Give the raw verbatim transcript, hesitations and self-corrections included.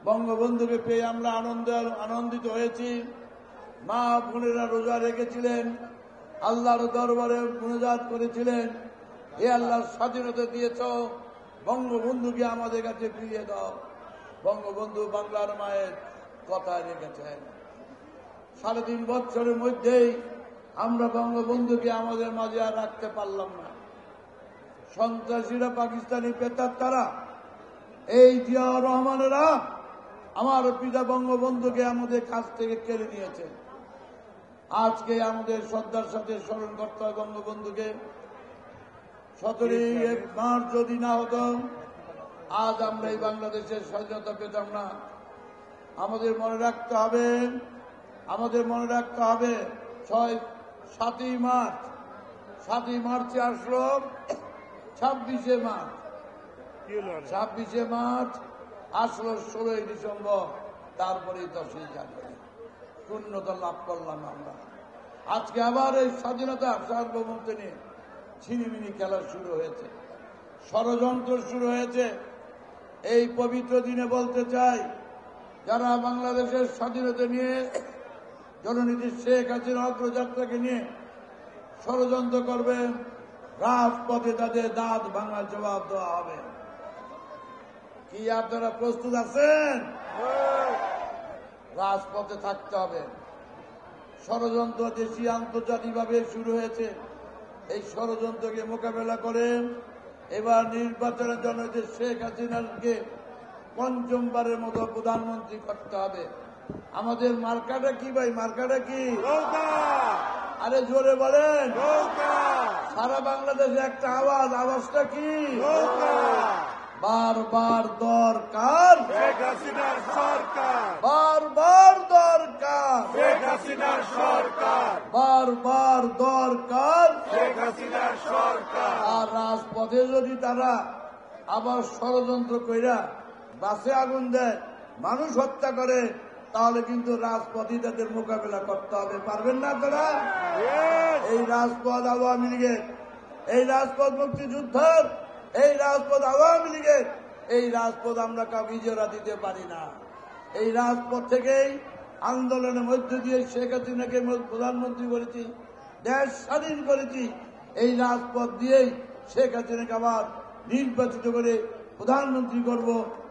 বঙ্গবন্ধুকে পেয়ে আমরা আনন্দ আনন্দিত হয়েছি। মা বোনেরা রোজা রেখেছিলেন, আল্লাহর দরবারে মুনাজাত করেছিলেন, হে আল্লাহ স্বাধীনতা দিয়েছ, বঙ্গবন্ধুকে আমাদের কাছে ফিরিয়ে দাও। বঙ্গবন্ধু বাংলার মায়ের কথা রেখেছেন। সাড়ে তিন বছরের মধ্যেই আমরা বঙ্গবন্ধুকে আমাদের মাঝে আর রাখতে পারলাম না। সন্ত্রাসীরা, পাকিস্তানি পেতার তারা, এই জিয়াউর রহমানেরা আমার পিতা বঙ্গবন্ধুকে আমাদের কাছ থেকে কেড়ে নিয়েছে। আজকে আমাদের শ্রদ্ধার সাথে স্মরণ করতে হয় বঙ্গবন্ধুকে। সতেরোই মার্চ যদি না হতো, আজ আমরা এই বাংলাদেশের স্বাধীনতা পেতাম না। আমাদের মনে রাখতে হবে, আমাদের মনে রাখতে হবে ছয় সাতই মার্চ সাতই মার্চে আসলো ছাব্বিশে মার্চ ছাব্বিশে মার্চ আসলো ষোলোই ডিসেম্বর, তারপরে দশই জানুয়ারি পূর্ণতা লাভ করলাম আমরা। আজকে আবার এই স্বাধীনতা সার্বভৌমত্ব নিয়ে ছিনিমিনি খেলা শুরু হয়েছে, ষড়যন্ত্র শুরু হয়েছে। এই পবিত্র দিনে বলতে চাই, যারা বাংলাদেশের স্বাধীনতা নিয়ে জননীতি শেখ হাসিনা অগ্রযাত্রাকে নিয়ে ষড়যন্ত্র করবে, রাজপথে তাদের দাঁত ভাঙার জবাব দেওয়া হবে। কি আপনারা প্রস্তুত আছেন? রাজপথে থাকতে হবে। ষড়যন্ত্র দেশীয় আন্তর্জাতিকভাবে শুরু হয়েছে। এই ষড়যন্ত্রকে মোকাবেলা করে এবার নির্বাচনের জন্য যে শেখ হাসিনাকে পঞ্চমবারের মতো প্রধানমন্ত্রী করতে হবে। আমাদের মার্কাটা কি ভাই? মার্কাটা কি? আরে জোরে বলেন। সারা বাংলাদেশে একটা আওয়াজ, আওয়াজটা কি? বারবার দরকার শেখ হাসিনার সরকার, বারবার দরকার শেখ হাসিনার সরকার, বারবার দরকার শেখ হাসিনার সরকার। আর রাজপথে যদি তারা আবার ষড়যন্ত্র কইরা বাসে আগুন দেয়, মানুষ হত্যা করে, তাহলে কিন্তু রাজপথই তাদের মোকাবেলা করতে হবে। পারবেন না তারা? এই রাজপথ আওয়ামী লীগের, এই রাজপথ মুক্তিযুদ্ধের, এই রাজপথ আওয়ামী লীগের, এই রাজপথ আমরা কাউকে ইজারা দিতে পারি না। এই রাজপথ থেকেই আন্দোলনের মধ্য দিয়ে শেখ হাসিনাকে প্রধানমন্ত্রী করেছি, দেশ স্বাধীন করেছি। এই রাজপথ দিয়েই শেখ হাসিনাকে আবার নির্বাচিত করে প্রধানমন্ত্রী করব।